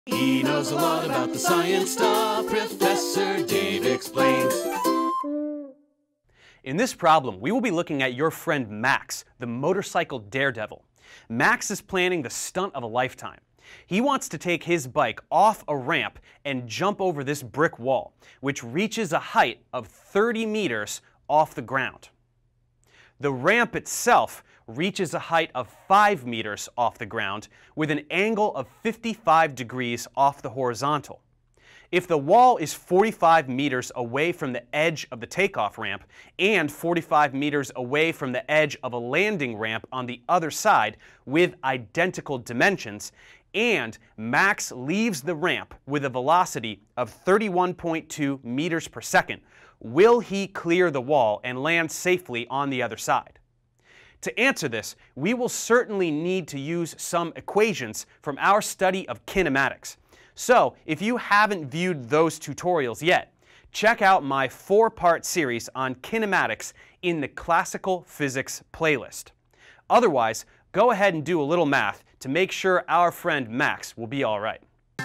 He knows a lot about the science stuff. Professor Dave explains. In this problem, we will be looking at your friend Max, the motorcycle daredevil. Max is planning the stunt of a lifetime. He wants to take his bike off a ramp and jump over this brick wall, which reaches a height of 30 meters off the ground. The ramp itself reaches a height of 5 meters off the ground with an angle of 55 degrees off the horizontal. If the wall is 45 meters away from the edge of the takeoff ramp and 45 meters away from the edge of a landing ramp on the other side with identical dimensions, and Max leaves the ramp with a velocity of 31.2 meters per second, will he clear the wall and land safely on the other side? To answer this, we will certainly need to use some equations from our study of kinematics. So, if you haven't viewed those tutorials yet, check out my 4-part series on kinematics in the Classical Physics playlist. Otherwise, go ahead and do a little math to make sure our friend Max will be all right.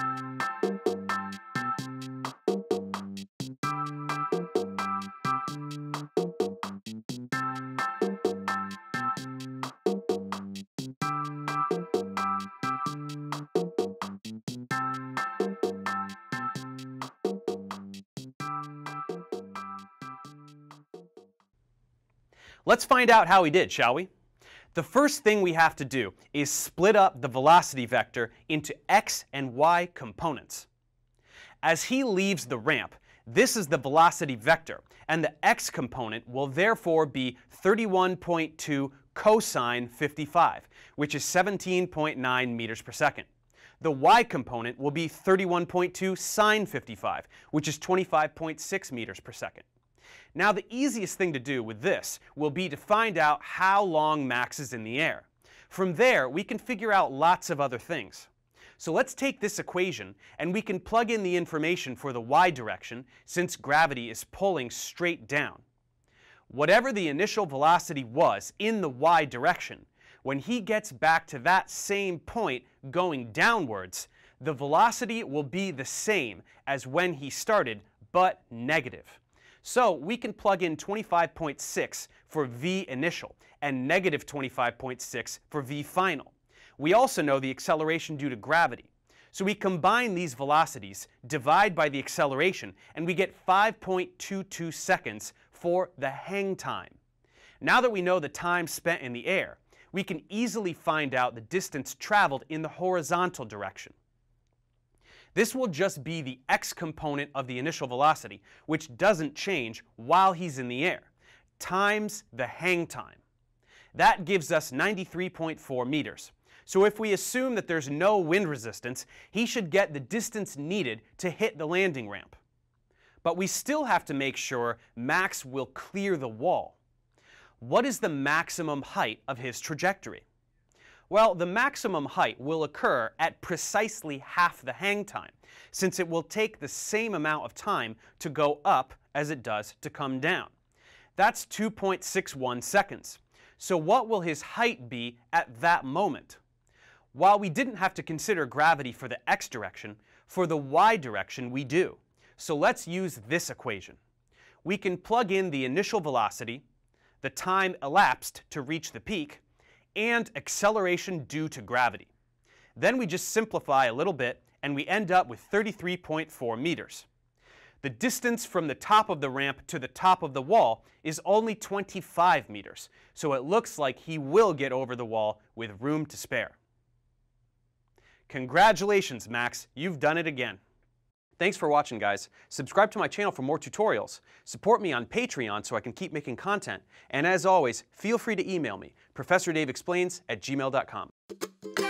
Let's find out how he did, shall we? The first thing we have to do is split up the velocity vector into x and y components. As he leaves the ramp, this is the velocity vector, and the x component will therefore be 31.2 cosine 55, which is 17.9 meters per second. The y component will be 31.2 sine 55, which is 25.6 meters per second. Now, the easiest thing to do with this will be to find out how long Max is in the air. From there, we can figure out lots of other things. So let's take this equation and we can plug in the information for the y direction since gravity is pulling straight down. Whatever the initial velocity was in the y direction, when he gets back to that same point going downwards, the velocity will be the same as when he started, but negative. So we can plug in 25.6 for v initial and negative 25.6 for v final. We also know the acceleration due to gravity. So we combine these velocities, divide by the acceleration, and we get 5.22 seconds for the hang time. Now that we know the time spent in the air, we can easily find out the distance traveled in the horizontal direction. This will just be the x component of the initial velocity, which doesn't change while he's in the air, times the hang time. That gives us 93.4 meters. So if we assume that there's no wind resistance, he should get the distance needed to hit the landing ramp. But we still have to make sure Max will clear the wall. What is the maximum height of his trajectory? Well, the maximum height will occur at precisely half the hang time, since it will take the same amount of time to go up as it does to come down. That's 2.61 seconds. So what will his height be at that moment? While we didn't have to consider gravity for the x direction, for the y direction we do. So let's use this equation. We can plug in the initial velocity, the time elapsed to reach the peak, and acceleration due to gravity. Then we just simplify a little bit and we end up with 33.4 meters. The distance from the top of the ramp to the top of the wall is only 25 meters, so it looks like he will get over the wall with room to spare. Congratulations, Max, you've done it again. Thanks for watching, guys. Subscribe to my channel for more tutorials. Support me on Patreon so I can keep making content. And as always, feel free to email me, ProfessorDaveExplains@gmail.com.